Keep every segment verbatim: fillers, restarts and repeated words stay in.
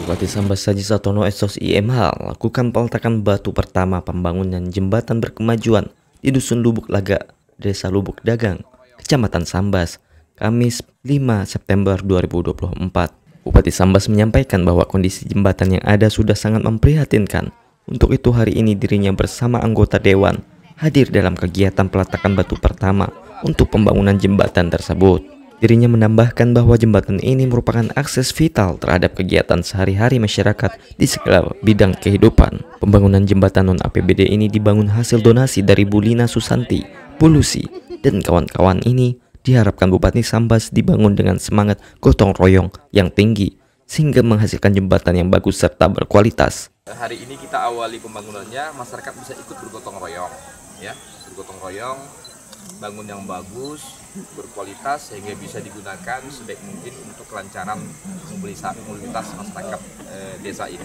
Bupati Sambas Haji Satono S O S I M H lakukan peletakan batu pertama pembangunan jembatan berkemajuan di Dusun Lubuk Laga, Desa Lubuk Dagang, Kecamatan Sambas, Kamis lima September dua ribu dua puluh empat. Bupati Sambas menyampaikan bahwa kondisi jembatan yang ada sudah sangat memprihatinkan. Untuk itu hari ini dirinya bersama anggota Dewan hadir dalam kegiatan peletakan batu pertama untuk pembangunan jembatan tersebut. Dirinya menambahkan bahwa jembatan ini merupakan akses vital terhadap kegiatan sehari-hari masyarakat di segala bidang kehidupan. Pembangunan jembatan non-A P B D ini dibangun hasil donasi dari Bu Lina Susanti, Bu Lucy, dan kawan-kawan ini diharapkan Bupati Sambas dibangun dengan semangat gotong royong yang tinggi sehingga menghasilkan jembatan yang bagus serta berkualitas. Hari ini kita awali pembangunannya, masyarakat bisa ikut bergotong royong, ya, bergotong royong, bangun yang bagus, berkualitas sehingga bisa digunakan sebaik mungkin untuk kelancaran mobilitas masyarakat eh, desa ini.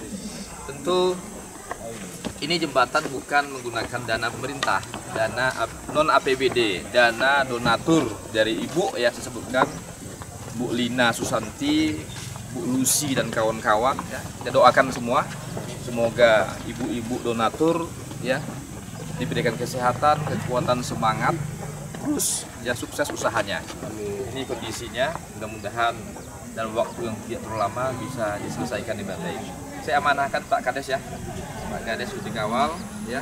Tentu ini jembatan bukan menggunakan dana pemerintah, dana non A P B D, dana donatur dari Ibu ya saya sebutkan, Bu Lina Susanti, Bu Lucy dan kawan-kawan. Ya. Kita doakan semua, semoga ibu-ibu donatur ya diberikan kesehatan, kekuatan, semangat, terus ya sukses usahanya. Ini kondisinya, mudah-mudahan dalam waktu yang tidak terlalu lama bisa diselesaikan dengan baik. Saya amanahkan Pak Kades ya, Pak Kades sudah dikawal ya,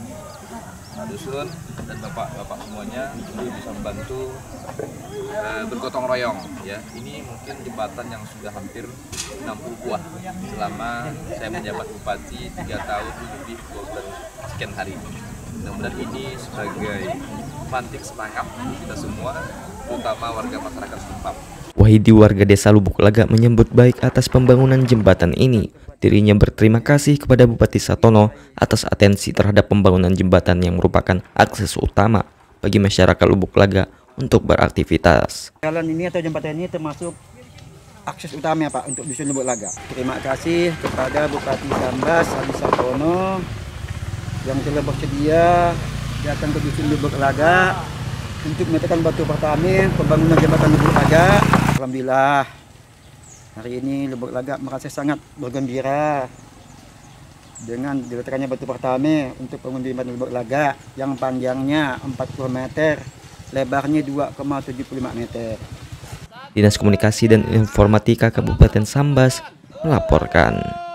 Pak Dusun dan bapak-bapak semuanya untuk bisa membantu uh, bergotong royong ya. Ini mungkin jembatan yang sudah hampir enam puluh buah selama saya menjabat bupati tiga tahun lebih dua bulan sekian hari. Mudah-mudahan ini sebagai pantik semangat kita semua, terutama warga masyarakat setempat. Wahidi warga Desa Lubuk Laga menyambut baik atas pembangunan jembatan ini. Dirinya berterima kasih kepada Bupati Satono atas atensi terhadap pembangunan jembatan yang merupakan akses utama bagi masyarakat Lubuk Laga untuk beraktivitas. Jalan ini atau jembatan ini termasuk akses utama ya Pak untuk Dusun Lubuk Laga. Terima kasih kepada Bupati Sambas Haji Satono yang telah bersedia datang ke Dusun Lubuk Laga untuk meletakkan batu pertama pembangunan jembatan Lubuk Laga. Alhamdulillah hari ini Lubuk Laga merasa sangat bergembira dengan diletakkannya batu pertama untuk pembangunan jembatan Lubuk Laga yang panjangnya empat puluh meter, lebarnya dua koma tujuh lima meter. Dinas Komunikasi dan Informatika Kabupaten Sambas melaporkan.